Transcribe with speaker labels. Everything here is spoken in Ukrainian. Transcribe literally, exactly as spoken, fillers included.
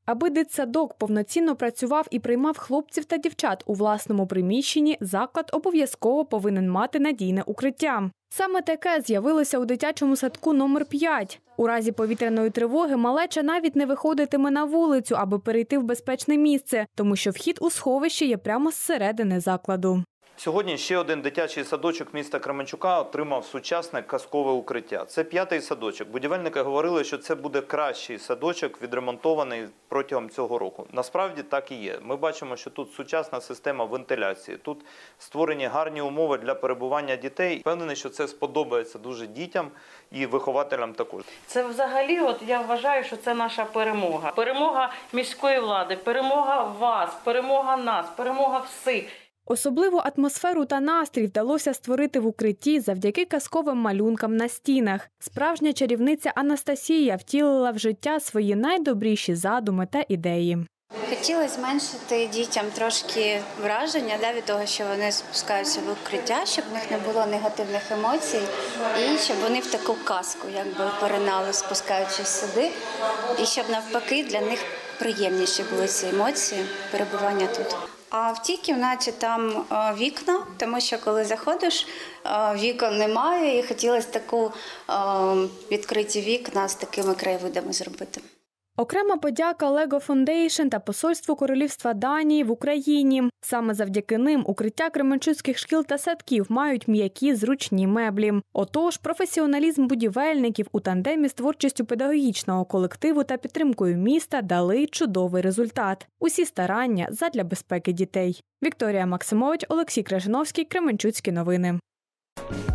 Speaker 1: Аби дитсадок повноцінно працював і приймав хлопців та дівчат у власному приміщенні, заклад обов'язково повинен мати надійне укриття. Саме таке з'явилося у дитячому садку номер п'ять. У разі повітряної тривоги малеча навіть не виходитиме на вулицю, аби перейти в безпечне місце, тому що вхід у сховище є прямо зсередини закладу.
Speaker 2: Сьогодні ще один дитячий садочок міста Кременчука отримав сучасне казкове укриття. Це п'ятий садочок. Будівельники говорили, що це буде кращий садочок, відремонтований протягом цього року. Насправді так і є. Ми бачимо, що тут сучасна система вентиляції, тут створені гарні умови для перебування дітей. Впевнений, що це сподобається дуже дітям і вихователям також.
Speaker 3: Це взагалі, от я вважаю, що це наша перемога. Перемога міської влади, перемога вас, перемога нас, перемога всіх.
Speaker 1: Особливу атмосферу та настрій вдалося створити в укритті завдяки казковим малюнкам на стінах. Справжня чарівниця Анастасія втілила в життя свої найдобріші задуми та ідеї.
Speaker 4: Хотіла зменшити дітям трошки враження да, від того, що вони спускаються в укриття, щоб в них не було негативних емоцій і щоб вони в таку казку якби поринали, спускаючись сюди, і щоб навпаки для них приємніші були ці емоції перебування тут. А в тій кімнаті там вікна, тому що коли заходиш, вікон немає і хотілося таку відкриті вікна з такими краєвидами зробити.
Speaker 1: Окрема подяка Lego Foundation та Посольству Королівства Данії в Україні. Саме завдяки ним укриття кременчуцьких шкіл та садків мають м'які зручні меблі. Отож, професіоналізм будівельників у тандемі з творчістю педагогічного колективу та підтримкою міста дали чудовий результат. Усі старання задля безпеки дітей. Вікторія Максимович, Олексій Крижановський, Кременчуцькі новини.